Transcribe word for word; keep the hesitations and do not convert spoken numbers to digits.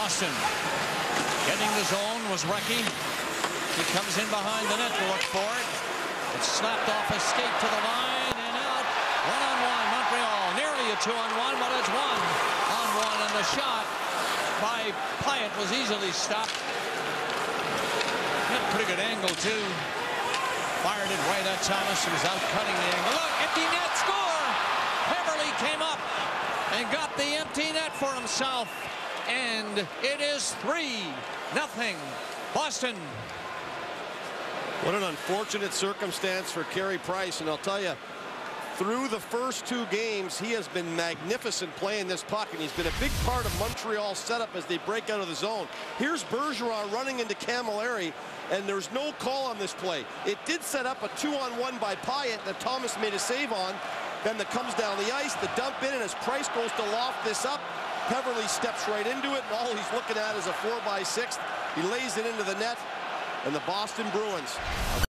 Boston getting the zone was Recchi. He comes in behind the net to look for it. It's snapped off a skate to the line and out. One on one, Montreal. Nearly a two on one, but it's one on one, and the shot by Pyatt was easily stopped. Had a pretty good angle too. Fired it right at Thomas, who was out cutting the angle. Look, empty net score. Peverley came up and got the empty net for himself, and it is three nothing Boston. What an unfortunate circumstance for Carey Price, and I'll tell you, through the first two games, he has been magnificent playing this puck, and he's been a big part of Montreal's setup as they break out of the zone. Here's Bergeron running into Camilleri, and there's no call on this play. It did set up a two-on-one by Pyatt that Thomas made a save on. Then that comes down the ice, the dump in, and as Price goes to loft this up, Peverley steps right into it, and all he's looking at is a four by six. He lays it into the net, and the Boston Bruins